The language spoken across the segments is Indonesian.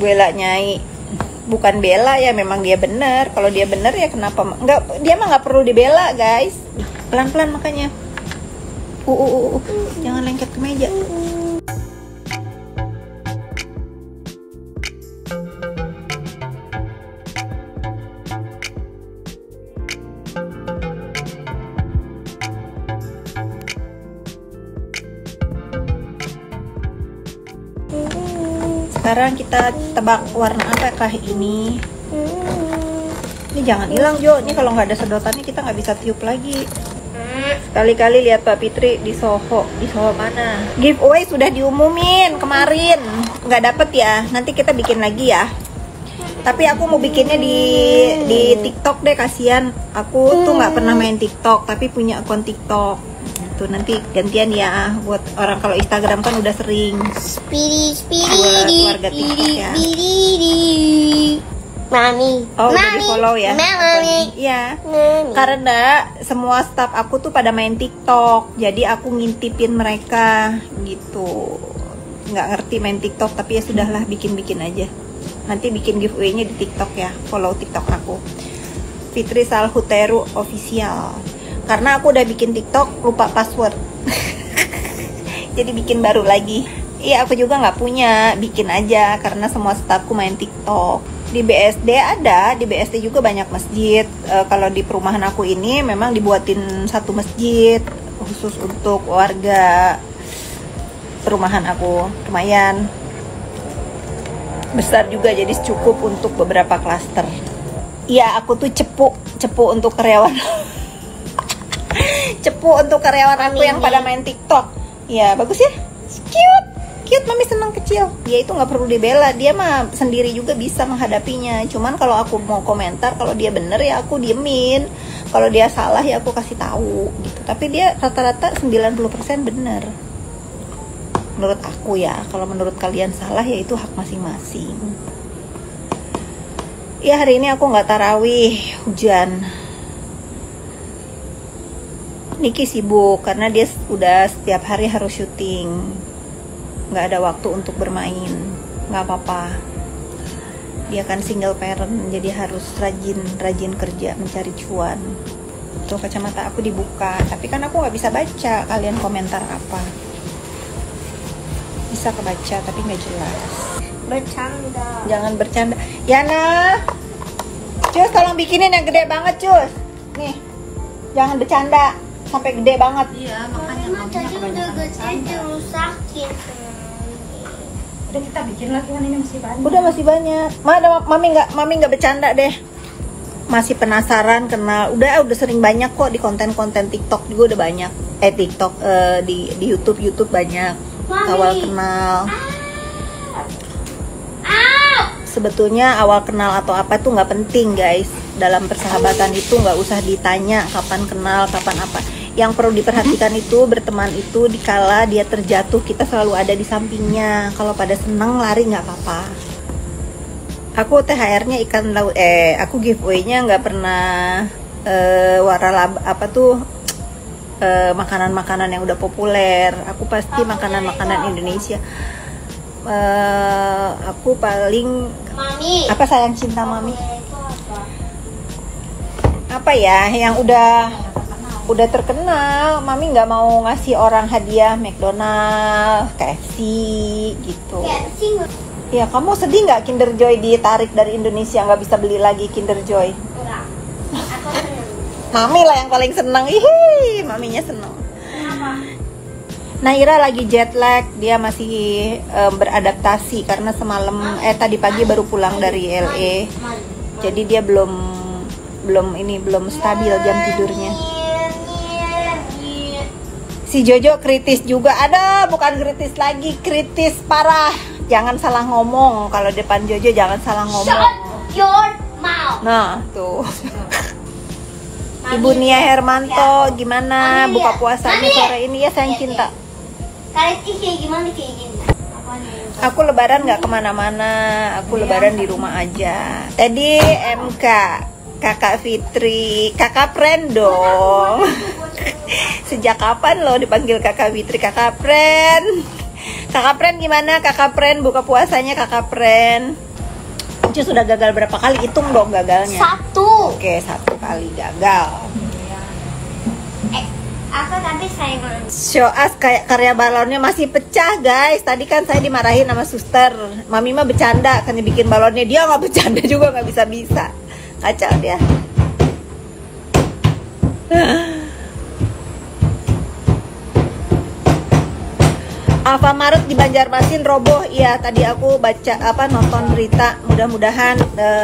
Bela Nyai. Bukan bela ya, memang dia bener. Kalau dia bener ya kenapa nggak, dia mah nggak perlu dibela guys. Pelan-pelan makanya. Jangan lengket ke meja. Sekarang kita tebak warna apakah ini. Ini jangan hilang Jo, ini kalau nggak ada sedotannya kita nggak bisa tiup lagi. Sekali-kali lihat Pak Fitri di Soho. Di Soho mana? Giveaway sudah diumumin kemarin, nggak dapet ya, nanti kita bikin lagi ya. Tapi aku mau bikinnya di TikTok deh, kasihan. Aku tuh nggak pernah main TikTok, tapi punya akun TikTok. Tuh nanti gantian ya, buat orang kalau Instagram kan udah sering. Buat warga TikTok ya. Mami. Oh, udah di follow ya? Iya. Karena semua staff aku tuh pada main TikTok, jadi aku ngintipin mereka gitu. Nggak ngerti main TikTok, tapi ya sudahlah, bikin-bikin aja. Nanti bikin giveaway-nya di TikTok ya. Follow TikTok aku, Fitri Salhuteru Official. Karena aku udah bikin TikTok lupa password, jadi bikin baru lagi. Iya, aku juga nggak punya, bikin aja karena semua staffku main TikTok. Di BSD ada, di BSD juga banyak masjid. Kalau di perumahan aku ini memang dibuatin satu masjid khusus untuk warga perumahan aku. Lumayan besar juga, jadi cukup untuk beberapa klaster. Iya, aku tuh cepu untuk karyawan. Cepu untuk karyawan aku yang pada main TikTok. Iya, bagus ya, cute, mami senang kecil. Dia itu nggak perlu dibela, dia mah sendiri juga bisa menghadapinya. Cuman kalau aku mau komentar, kalau dia bener ya aku diemin, kalau dia salah ya aku kasih tahu gitu. Tapi dia rata-rata 90% bener menurut aku ya. Kalau menurut kalian salah ya itu hak masing-masing. Ya, hari ini aku nggak tarawih, hujan. Niki sibuk karena dia udah setiap hari harus syuting, nggak ada waktu untuk bermain. Nggak apa-apa, dia kan single parent, jadi harus rajin kerja mencari cuan. Tuh kacamata aku dibuka, tapi kan aku nggak bisa baca kalian komentar apa. Bisa kebaca tapi nggak jelas. Bercanda. Jangan bercanda Yana. Cus, tolong bikinin yang gede banget Cus. Nih, jangan bercanda sampai gede banget. Iya, makanya Mama tadi udah gede rusakin. Udah kita bikin lagi kan, ini masih banyak. Udah masih banyak. Mami nggak bercanda deh. Masih penasaran kenal. Udah sering banyak kok di konten-konten TikTok juga udah banyak. TikTok di YouTube banyak. Mami. Awal kenal. Sebetulnya awal kenal atau apa tuh nggak penting guys. Dalam persahabatan itu nggak usah ditanya kapan kenal, kapan apa. Yang perlu diperhatikan itu berteman itu dikala dia terjatuh, kita selalu ada di sampingnya. Kalau pada seneng lari nggak apa-apa. Aku THR-nya ikan laut. Aku giveaway-nya nggak pernah makanan-makanan yang udah populer. Aku pasti makanan-makanan Indonesia. Aku paling Mami. apa, sayang cinta mami. Apa ya yang udah terkenal. Mami nggak mau ngasih orang hadiah McDonald, KFC gitu. Ya, kamu sedih nggak Kinder Joy ditarik dari Indonesia, nggak bisa beli lagi Kinder Joy? Enggak. Aku seneng. Mami lah yang paling seneng. Hihi, maminya seneng. Naira lagi jet lag, dia masih beradaptasi karena semalam tadi pagi baru pulang dari LA. Jadi dia belum stabil jam tidurnya. Si Jojo kritis juga. Ada, bukan kritis lagi, kritis parah. Jangan salah ngomong kalau depan Jojo, jangan salah ngomong. Shut your mouth. Nah, tuh. Ibu Nia Hermanto, gimana Mami, buka puasanya Mami. sore ini ya sayang cinta? Kalian kayak gimana kayak gini? Aku lebaran nggak kemana-mana, aku lebaran di rumah aja. Tadi MK, Kakak Fitri, Kakak Pren dong. Sejak kapan lo dipanggil Kakak Fitri, Kakak Pren? Kakak Pren gimana? Kakak Pren buka puasanya Kakak Pren? Onci sudah gagal berapa kali? Hitung dong gagalnya. 1. Oke, 1 kali gagal. Aku tapi sayang. Show us kayak karya balonnya masih pecah guys. Tadi kan saya dimarahin sama suster. Mami mah bercanda kan dibikin balonnya, dia nggak bercanda juga, nggak bisa. Kacau dia. Alfamaret di Banjarmasin roboh. Iya, tadi aku baca nonton berita. Mudah-mudahan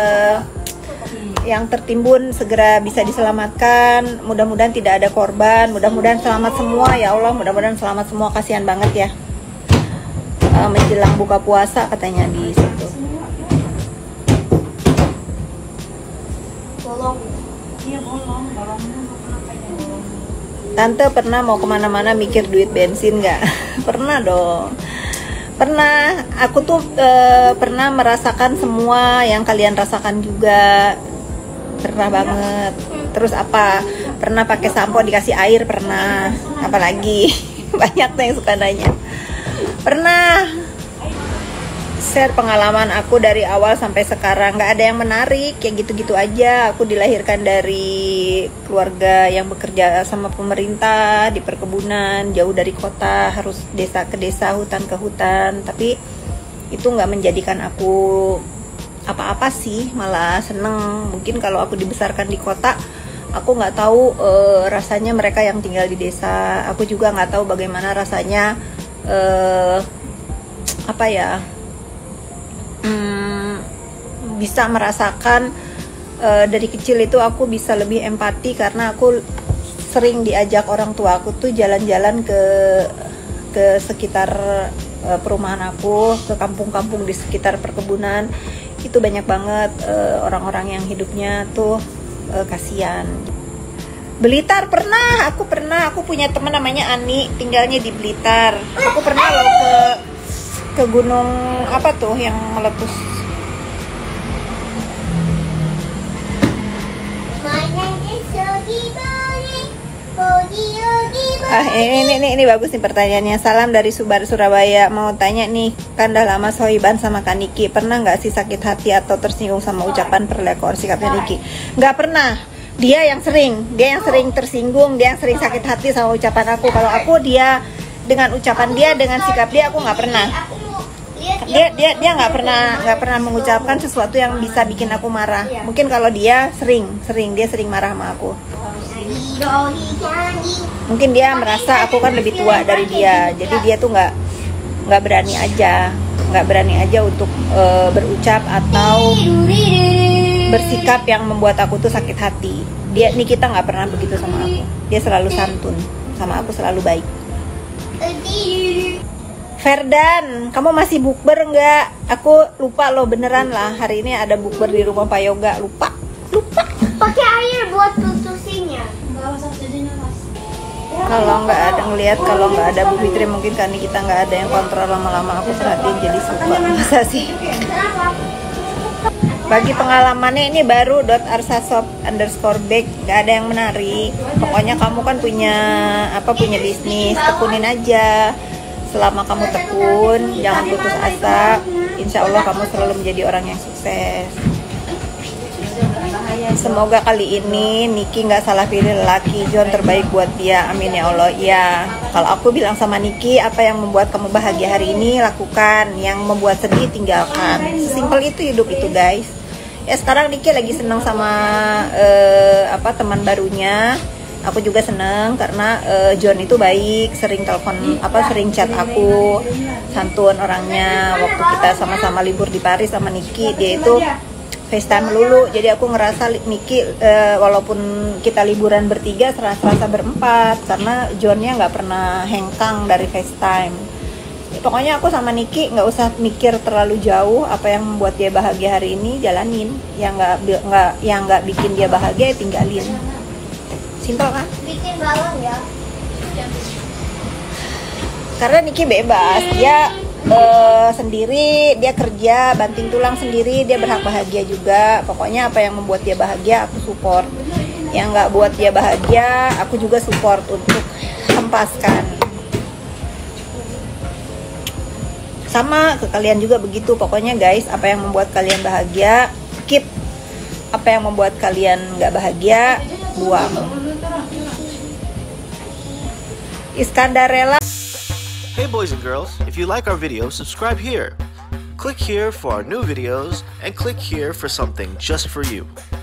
yang tertimbun segera bisa diselamatkan. Mudah-mudahan tidak ada korban. Mudah-mudahan selamat semua ya Allah. Mudah-mudahan selamat semua. Kasihan banget ya. Menjelang buka puasa katanya di situ. Bolong. Iya bolong, bolongnya apa ya? Tante pernah mau kemana-mana mikir duit bensin nggak? Pernah dong. Pernah. Aku tuh pernah merasakan semua yang kalian rasakan juga. Pernah banget. Terus apa? Pernah pakai sampo dikasih air, pernah. Apalagi banyak tuh yang suka nanya. Pernah share pengalaman aku dari awal sampai sekarang. Nggak ada yang menarik, ya gitu-gitu aja. Aku dilahirkan dari keluarga yang bekerja sama pemerintah di perkebunan, jauh dari kota, harus desa ke desa, hutan ke hutan. Tapi itu nggak menjadikan aku apa-apa sih, malah seneng. Mungkin kalau aku dibesarkan di kota, aku nggak tahu rasanya mereka yang tinggal di desa. Aku juga nggak tahu bagaimana rasanya bisa merasakan. Dari kecil itu aku bisa lebih empati karena aku sering diajak orang tua aku tuh jalan-jalan ke sekitar perumahan aku, ke kampung-kampung di sekitar perkebunan. Itu banyak banget orang-orang yang hidupnya tuh kasihan. Blitar pernah, aku punya teman namanya Ani, tinggalnya di Blitar. Aku pernah loh ke gunung apa tuh yang meletus. Ini bagus nih pertanyaannya. Salam dari Subar Surabaya. Mau tanya nih, kan udah lama sohiban sama Kak Niki. Pernah nggak sih sakit hati atau tersinggung sama ucapan perlekor sikapnya Niki? Nggak pernah. Dia yang sering tersinggung, dia yang sering sakit hati sama ucapan aku. Kalau aku, dia dengan ucapan dia, dengan sikap dia, aku nggak pernah. Dia nggak pernah mengucapkan sesuatu yang bisa bikin aku marah. Mungkin kalau dia dia sering marah sama aku. Mungkin dia merasa aku kan lebih tua dari dia, jadi dia tuh nggak berani aja untuk berucap atau bersikap yang membuat aku tuh sakit hati. Nikita nggak pernah begitu sama aku. Dia selalu santun sama aku, selalu baik. Ferdan, kamu masih bukber nggak? Aku lupa loh, beneran lah. Hari ini ada bukber di rumah Pak Yoga. Lupa. Pakai air buat tutusinya. Kalau nggak ada ngelihat, kalau nggak ada Bu Fitri, mungkin kan kita nggak ada yang kontrol, lama-lama aku perhatiin jadi suka. Masa sih? Bagi pengalamannya ini baru @arsashop_back, nggak ada yang menarik. Pokoknya kamu kan punya bisnis, tekunin aja. Selama kamu tekun, jangan putus asa. Insya Allah kamu selalu menjadi orang yang sukses. Semoga kali ini Niki nggak salah pilih lelaki. John terbaik buat dia, amin ya Allah. Ya, kalau aku bilang sama Niki, apa yang membuat kamu bahagia hari ini lakukan, yang membuat sedih tinggalkan. Simpel itu hidup itu guys. Ya sekarang Niki lagi senang sama teman barunya. Aku juga seneng karena John itu baik, sering telepon sering chat aku, santun orangnya. Waktu kita sama-sama libur di Paris sama Niki, dia itu FaceTime melulu. Jadi aku ngerasa Niki walaupun kita liburan bertiga serasa berempat karena Johnnya nggak pernah hengkang dari FaceTime. Pokoknya aku sama Niki nggak usah mikir terlalu jauh. Apa yang membuat dia bahagia hari ini jalanin, yang nggak bikin dia bahagia tinggalin. Simpel kan? Bikin balon ya. Karena Niki bebas, dia sendiri, dia kerja banting tulang sendiri, dia berhak bahagia juga. Pokoknya apa yang membuat dia bahagia aku support, yang nggak buat dia bahagia aku juga support untuk hempaskan. Sama ke kalian juga begitu. Pokoknya guys, apa yang membuat kalian bahagia keep, apa yang membuat kalian nggak bahagia buang. Iskandar rela. Hey boys and girls, if you like our video, subscribe here. Click here for our new videos and click here for something just for you.